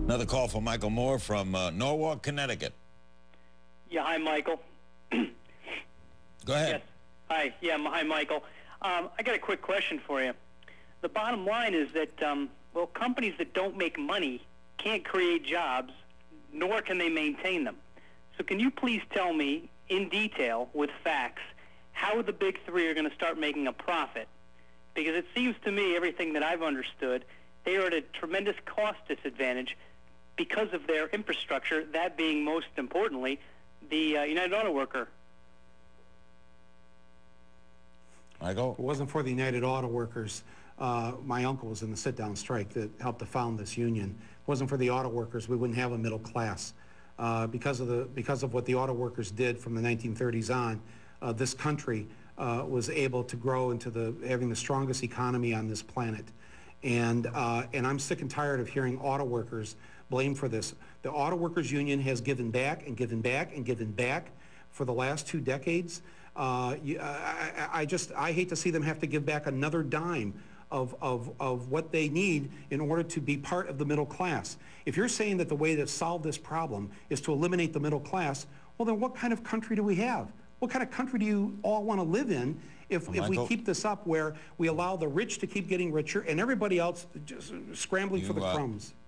Another call from Michael Moore from Norwalk, Connecticut. Yeah, hi, Michael. Go ahead. Yes. Hi. Yeah, hi, Michael. I got a quick question for you. The bottom line is that, well, companies that don't make money can't create jobs, nor can they maintain them. So can you please tell me in detail, with facts, how the big three are going to start making a profit? Because it seems to me, everything that I've understood, they are at a tremendous cost disadvantage because of their infrastructure, that being most importantly the United Auto Worker. Michael? If it wasn't for the United Auto Workers, my uncle was in the sit-down strike that helped to found this union. If it wasn't for the auto workers, we wouldn't have a middle class. Because of what the auto workers did from the 1930s on, this country was able to grow into having the strongest economy on this planet. And I'm sick and tired of hearing auto workers blamed for this. The Auto Workers Union has given back and given back and given back for the last 2 decades. I hate to see them have to give back another dime of what they need in order to be part of the middle class. If you're saying that the way to solve this problem is to eliminate the middle class, well, then what kind of country do we have? What kind of country do you all want to live in if we keep this up where we allow the rich to keep getting richer and everybody else just scrambling for the crumbs?